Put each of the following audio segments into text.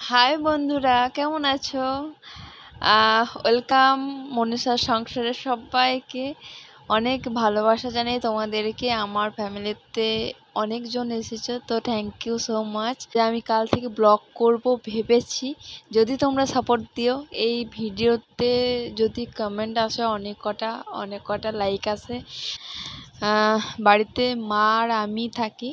High বন্ধুরা, কেমন আছো? ওয়েলকাম মনীষার সংসারের সবাইকে। অনেক ভালোবাসা জানাই তোমাদেরকে। আমার ফ্যামিলিতে অনেকজন এসেছো, তো থ্যাংক ইউ সো মাচ। আমি কাল থেকে ব্লগ করব ভেবেছি, যদি তোমরা সাপোর্ট দিও। এই ভিডিওতে যদি কমেন্ট আসে, অনেক কটা লাইক আসে। বাড়িতে মা আর আমি থাকি।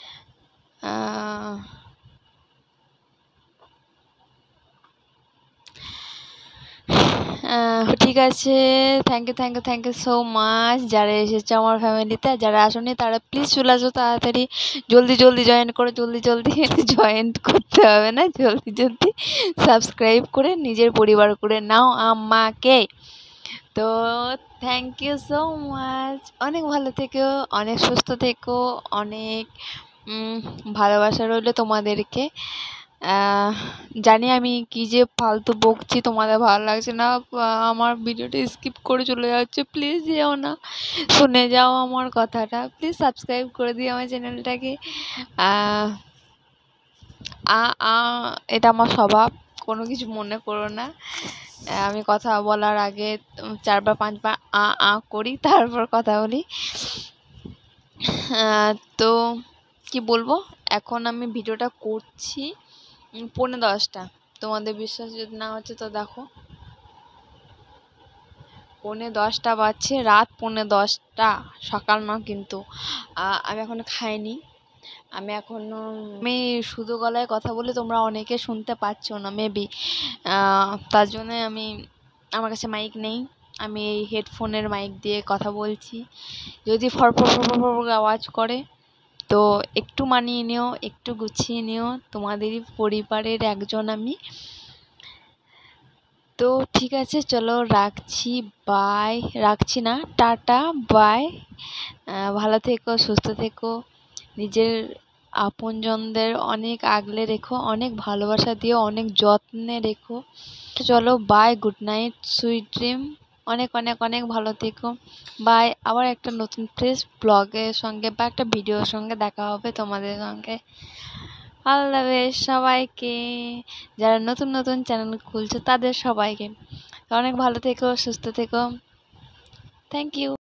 ঠিক আছে, থ্যাংক ইউ সো মাচ। যারা এসেছে আমার ফ্যামিলিতে, যারা আসেনি তারা প্লিজ চলে আসো তাড়াতাড়ি। জলদি জয়েন করো, জলদি জয়েন করতে হবে না, জলদি সাবস্ক্রাইব করে নিজের পরিবার করে নাও আমাকে। তো থ্যাংক ইউ সো মাচ। অনেক ভালো থেকো, অনেক সুস্থ থেকো, অনেক ভালোবাসা রইলো তোমাদেরকে। জানি আমি কি যে ফালতু বকছি, তোমাদের ভালো লাগছে না, আমার ভিডিওটা স্কিপ করে চলে যাচ্ছে। প্লিজ যেও না, শুনে যাও আমার কথাটা। প্লিজ সাবস্ক্রাইব করে দিও আমার চ্যানেলটাকে। এটা আমার স্বভাব, কোনো কিছু মনে করো না। আমি কথা বলার আগে 4 বা 5 বার করি, তারপর কথা বলি। তো কি বলবো, এখন আমি ভিডিওটা করছি 9:45। তোমাদের বিশ্বাস যদি না হচ্ছে তো দেখো, 9:45 বাজছে, রাত 9:45, সকাল না কিন্তু। আমি এখনো খাইনি। আমি শুধু গলায় কথা বলে তোমরা অনেকে শুনতে পাচ্ছ না মেবি, তার জন্য আমার কাছে মাইক নেই। আমি এই হেডফোনের মাইক দিয়ে কথা বলছি। যদি ফরফর আওয়াজ করে তো একটু মানিয়ে নিও, একটু গুছিয়ে নিও, তোমাদেরই পরিবারের একজন আমি। তো ঠিক আছে, চলো রাখছি, বাই। রাখছি না, টাটা, বাই। ভালো থেকো, সুস্থ থেকো, নিজের আপনজনদের অনেক আগলে রেখো, অনেক ভালোবাসা দিও, অনেক যত্নে রেখো। চলো bye, good night, sweet dream. অনেক ভালো থেকো, বাই। আবার একটা নতুন ফ্রেশ ব্লগের সঙ্গে বা একটা ভিডিওর সঙ্গে দেখা হবে তোমাদের সঙ্গে। আল্লাহ হাফেজ সবাইকে। যারা নতুন চ্যানেল খুলছে তাদের সবাইকে অনেক ভালো থেকো, সুস্থ থেকো। Thank you.